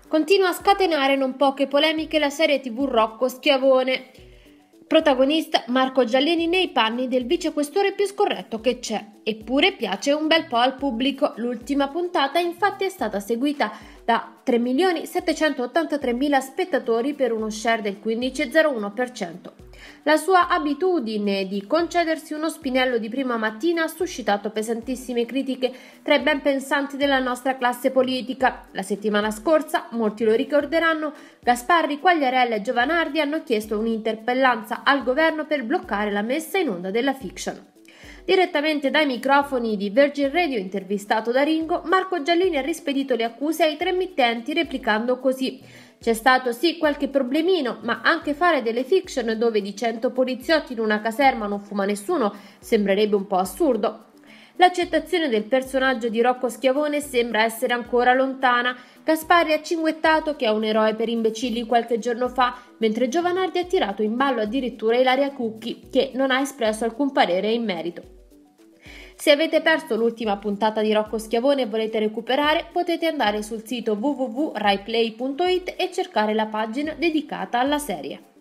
Continua a scatenare non poche polemiche la serie TV Rocco Schiavone. Protagonista Marco Giallini nei panni del vicequestore più scorretto che c'è. Eppure piace un bel po' al pubblico. L'ultima puntata infatti è stata seguita da 3.783.000 spettatori per uno share del 15,01%. La sua abitudine di concedersi uno spinello di prima mattina ha suscitato pesantissime critiche tra i ben pensanti della nostra classe politica. La settimana scorsa, molti lo ricorderanno, Gasparri, Quagliarella e Giovanardi hanno chiesto un'interpellanza al governo per bloccare la messa in onda della fiction. Direttamente dai microfoni di Virgin Radio, intervistato da Ringo, Marco Giallini ha rispedito le accuse ai tre emittenti replicando così: c'è stato sì qualche problemino, ma anche fare delle fiction dove di 100 poliziotti in una caserma non fuma nessuno sembrerebbe un po' assurdo. L'accettazione del personaggio di Rocco Schiavone sembra essere ancora lontana. Gasparri ha cinguettato che è un eroe per imbecilli qualche giorno fa, mentre Giovanardi ha tirato in ballo addirittura Ilaria Cucchi, che non ha espresso alcun parere in merito. Se avete perso l'ultima puntata di Rocco Schiavone e volete recuperare, potete andare sul sito www.raiplay.it e cercare la pagina dedicata alla serie.